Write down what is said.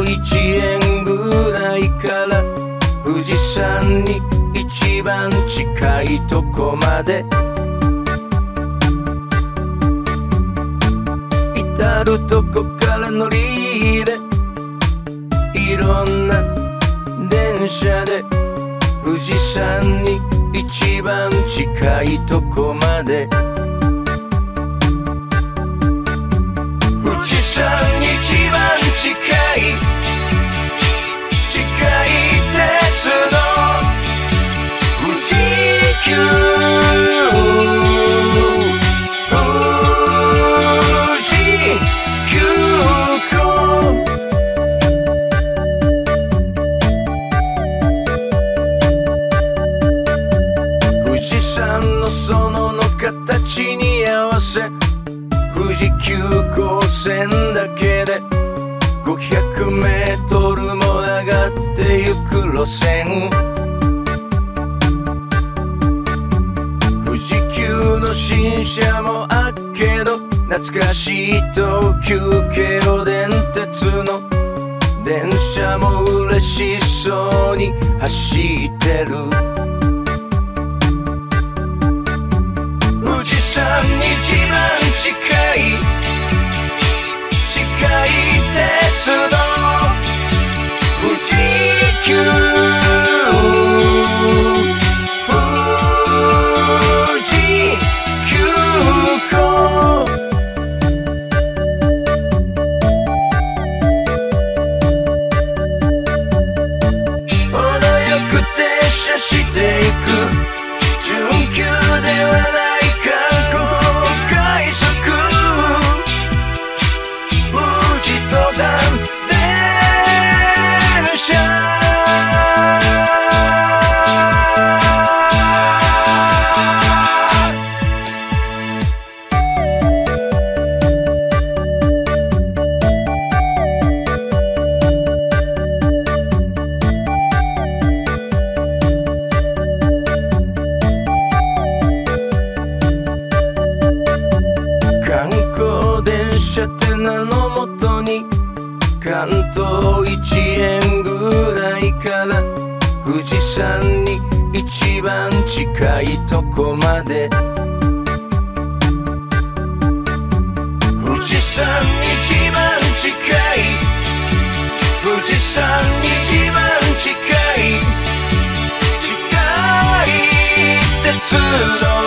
1円ぐらいから富士山に一番近いとこまで、至るとこから乗り入れ、いろんな電車で富士山に一番近いとこまで、富士山に一番近い鉄道富士急園の形に合わせ富士急行線だけで500メートルも上がってゆく路線、富士急の新車もあっけど懐かしい東急京電鉄の電車も嬉しそうに走ってる、富士山に一番近い鉄道富士急富士急行、程よく停車していく準急ではない観光快速富士登山電車、観光電車って名のもとに関東1円ぐらいから富士山に一番近いとこまで、富士山に一番近い富士山に一番近い鉄道